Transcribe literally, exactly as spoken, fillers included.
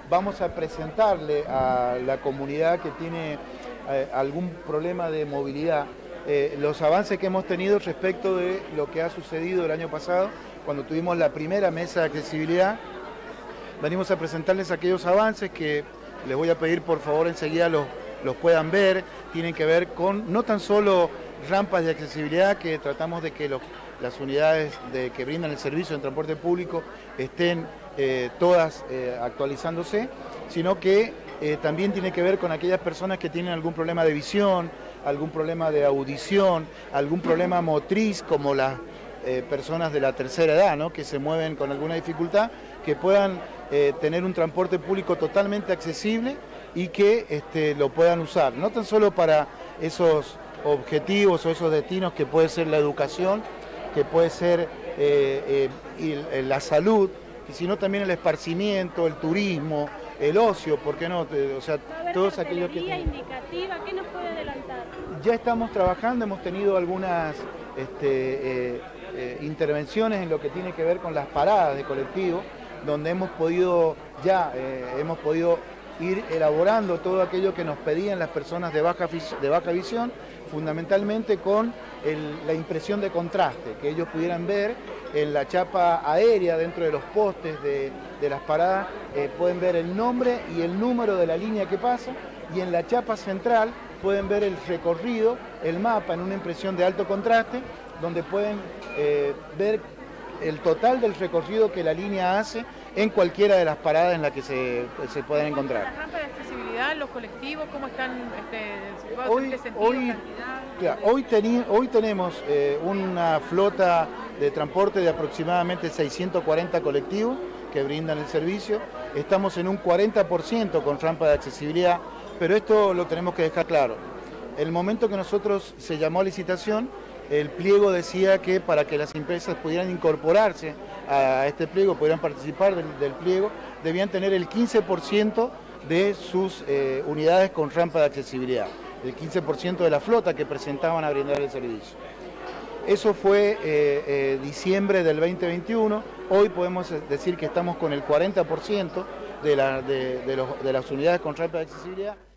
vamos a presentarle a la comunidad que tiene eh, algún problema de movilidad eh, los avances que hemos tenido respecto de lo que ha sucedido el año pasado, cuando tuvimos la primera mesa de accesibilidad. Venimos a presentarles aquellos avances que les voy a pedir por favor enseguida los, los puedan ver. Tienen que ver con no tan solo rampas de accesibilidad, que tratamos de que los, las unidades de, que brindan el servicio de transporte público estén eh, todas eh, actualizándose, sino que eh, también tiene que ver con aquellas personas que tienen algún problema de visión, algún problema de audición, algún problema motriz, como las eh, personas de la tercera edad, ¿no?, que se mueven con alguna dificultad, que puedan eh, tener un transporte público totalmente accesible y que este, lo puedan usar, no tan solo para esos objetivos o esos destinos que puede ser la educación, que puede ser eh, eh, la salud, sino también el esparcimiento, el turismo, el ocio, ¿por qué no? O sea, todos aquellos que... indicativa, ¿qué nos puede adelantar? Ya estamos trabajando, hemos tenido algunas este, eh, eh, intervenciones en lo que tiene que ver con las paradas de colectivos, donde hemos podido ya, eh, hemos podido ir elaborando todo aquello que nos pedían las personas de baja, de baja visión, fundamentalmente con el, la impresión de contraste, que ellos pudieran ver en la chapa aérea dentro de los postes de, de las paradas, eh, pueden ver el nombre y el número de la línea que pasa, y en la chapa central pueden ver el recorrido, el mapa en una impresión de alto contraste, donde pueden eh, ver el total del recorrido que la línea hace en cualquiera de las paradas en las que se, se pueden encontrar. ¿Las rampas de accesibilidad, los colectivos, cómo están este, situados? Hoy, ¿En qué sentido, hoy, cantidad? Claro, hoy, teni, hoy tenemos eh, una flota de transporte de aproximadamente seiscientos cuarenta colectivos que brindan el servicio. Estamos en un cuarenta por ciento con rampa de accesibilidad, pero esto lo tenemos que dejar claro. El momento que nosotros se llamó a licitación, el pliego decía que para que las empresas pudieran incorporarse a este pliego, pudieran participar del, del pliego, debían tener el quince por ciento de sus eh, unidades con rampa de accesibilidad, el quince por ciento de la flota que presentaban a brindar el servicio. Eso fue eh, eh, diciembre del veinte veintiuno, hoy podemos decir que estamos con el cuarenta por ciento de, la, de, de, los, de las unidades con rampa de accesibilidad.